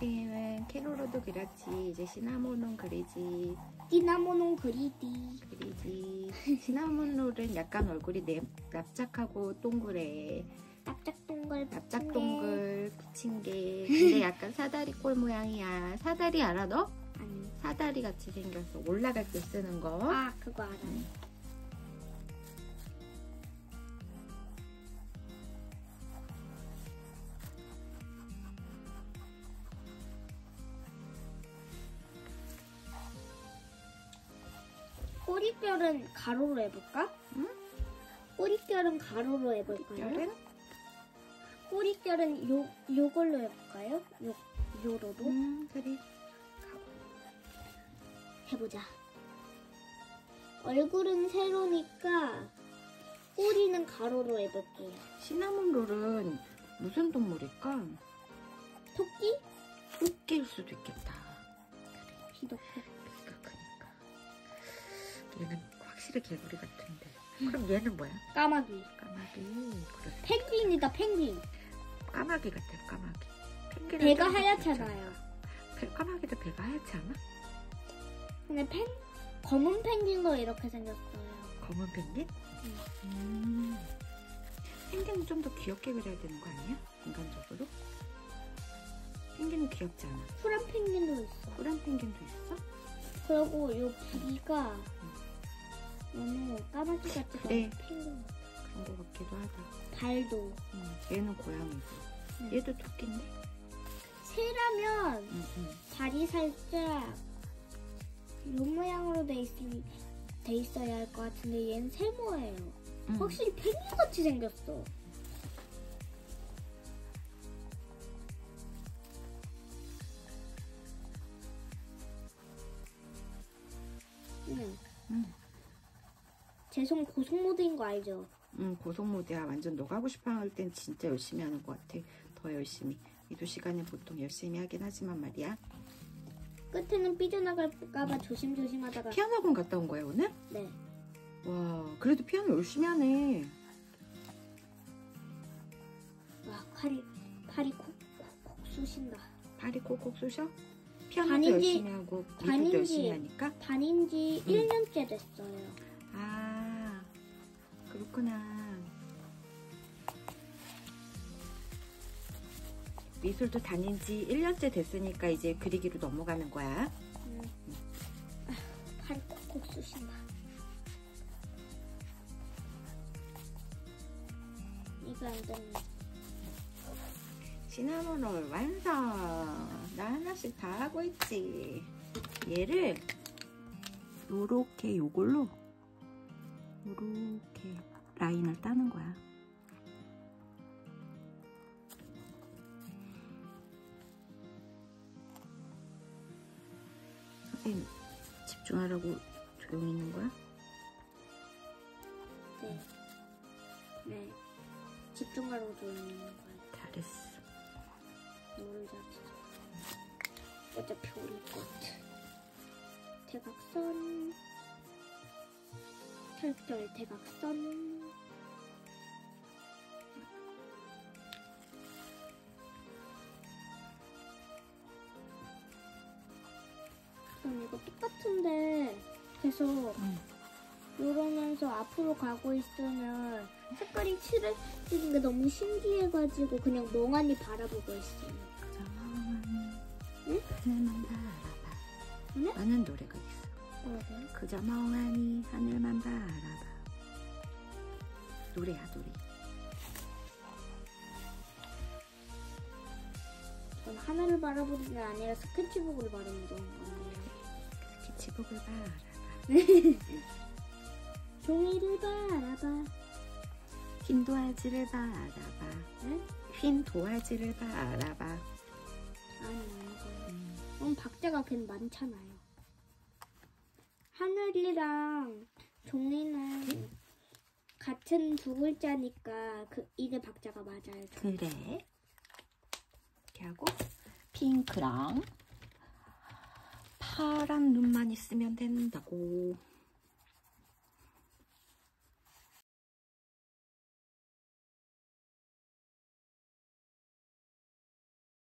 선생님은 캐롤로도 그렸지. 이제 시나몬롤 그리지. 시나몬롤 그리지. 시나몬롤은 약간 얼굴이 납작하고 동그래. 납작동글 붙인 게. 근데 약간 사다리꼴 모양이야. 사다리 알아 너? 아니. 사다리 같이 생겼어. 올라갈 때 쓰는 거. 아, 그거 알아. 꼬리뼈는 가로로 해볼까? 응? 꼬리뼈는 가로로 해볼까요? 꼬리뼈는 요걸로 해볼까요? 요로도? 그래. 해보자. 얼굴은 세로니까 꼬리는 가로로 해볼게요. 시나몬롤은 무슨 동물일까? 토끼? 토끼일 수도 있겠다. 비도 배가 크니까. 얘는 확실히 개구리 같은데. 그럼 얘는 뭐야? 까마귀. 그래. 펭귄이다, 펭귄. 까마귀 같아, 까마귀. 펭귄은 배가 좀 하얗잖아요. 까마귀도 배가 하얗지 않아? 근데 검은 펭귄도 이렇게 생겼어요. 검은 펭귄? 펭귄은 좀 더 귀엽게 그려야 되는 거 아니야? 인간적으로? 펭귄은 귀엽지 않아. 푸른 펭귄도 있어. 푸른 펭귄도 있어? 그리고 요 부리가 너무 까마귀 같지 그래. 펭귄. 그런 거 같기도 하다. 발도. 얘는 고양이고. 얘도 토끼인데? 새라면 발이 살짝 요 모양으로 돼 있어야 할 것 같은데 얘는 세모예요. 확실히 펭귄 같이 생겼어. 제 손 고속 모드인 거 알죠? 고속 모드야. 완전 너가 하고 싶어 할 땐 진짜 열심히 하는 것 같아. 더 열심히. 이도 시간에 보통 열심히 하긴 하지만 말이야. 끝에는 삐져나갈까봐 조심조심하다가. 피아노 학원 갔다 온 거야 오늘? 네. 와, 그래도 피아노 열심히 하네. 와, 팔이 콕콕 쑤신다. 팔이 콕콕 쑤셔? 피아노도 다닌지- 열심히 하고 일도 열심히 하니까? 다닌 지 1년째 됐어요. 아, 그렇구나. 미술도 다닌 지 1년째 됐으니까 이제 그리기로 넘어가는 거야. 팔이 콕콕 쑤신다. 이거 안 되네. 시나몬롤 완성! 나 하나씩 다 하고 있지. 얘를 요렇게 요걸로 요렇게 라인을 따는 거야. 선생님 집중하라고 조용히 있는 거야? 네. 집중하라고 조용히 있는 거야. 잘했어. 뭘 잘했어. 어차피 우리 것. 대각선. 혈결 대각선. 그럼 이거 똑같은데 계속 이러면서 앞으로 가고 있으면 색깔이 칠해지는 게 너무 신기해가지고 그냥 멍하니 바라보고 있어요. 그저 멍하니 응? 하늘만 바라봐. 응? 라는 노래가 있어. 뭐라고요? 그저 멍하니 하늘만 바라봐. 노래야, 노래. 전 하늘을 바라보는 게 아니라 스케치북을 바라보는 건데요. 스케치북을 바라봐. 종이를 바라봐. 흰 도화지를 바라봐. 응? 흰 도화지를 바라봐. 아니, 박자가 괜히 많잖아요. 하늘이랑 종이는 같은 두 글자니까 이게 박자가 맞아요. 그래. 이렇게 하고 핑크랑 파란 눈만 있으면 된다고.